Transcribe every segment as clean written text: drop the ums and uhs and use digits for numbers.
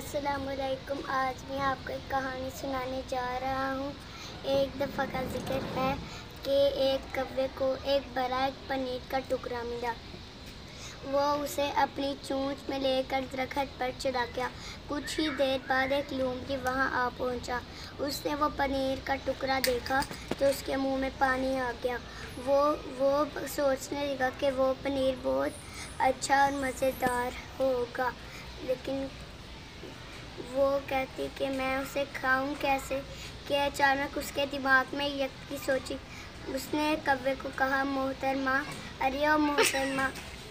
अस्सलामुअलैकुम। आज मैं आपको एक कहानी सुनाने जा रहा हूँ। एक दफ़ा का जिक्र है कि एक कौवे को एक बड़ा पनीर का टुकड़ा मिला। वो उसे अपनी चोंच में लेकर दरख्त पर चढ़ा गया। कुछ ही देर बाद एक लोमड़ी वहाँ आ पहुँचा। उसने वो पनीर का टुकड़ा देखा तो उसके मुंह में पानी आ गया। वो सोचने लगा कि वो पनीर बहुत अच्छा और मज़ेदार होगा, लेकिन वो कहती कि मैं उसे खाऊं कैसे कि अचानक उसके दिमाग में एक चीज़ सोची। उसने कौवे को कहा, मोहतरमा, अरे ओ मोहतरमा,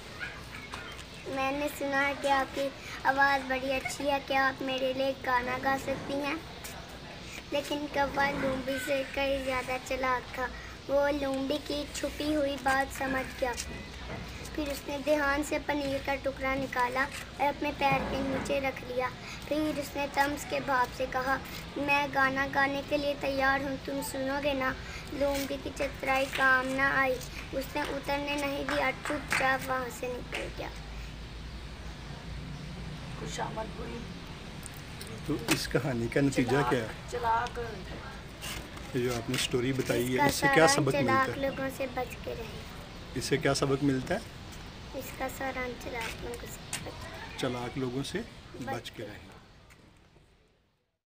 मैंने सुना है कि आपकी आवाज़ बड़ी अच्छी है, क्या आप मेरे लिए गाना गा सकती हैं? लेकिन कौवा लोमड़ी से कहीं ज़्यादा चालाक था। वो लोमड़ी की छुपी हुई बात समझ गया। फिर उसने ध्यान से पनीर का टुकड़ा निकाला और अपने पैर के नीचे रख लिया। फिर उसने तम्स के भाव से कहा, मैं गाना गाने के लिए तैयार हूँ, तुम सुनोगे ना? लोमड़ी की चतुराई काम ना आई। उसने उतरने नहीं दिया, चुपचाप वहाँ से निकल गया। खुशामद हुई। तो इस कहानी का नतीजा क्या है? चलाक ये जो आपने स्टोरी बताई है, इसका इससे क्या सारांश सबक मिलता चालाक है? लोगों से बच के रहे। इससे क्या सबक मिलता है? इसका सारांश चालाक लोगों से बच चालाक लोगों से बच के रहें।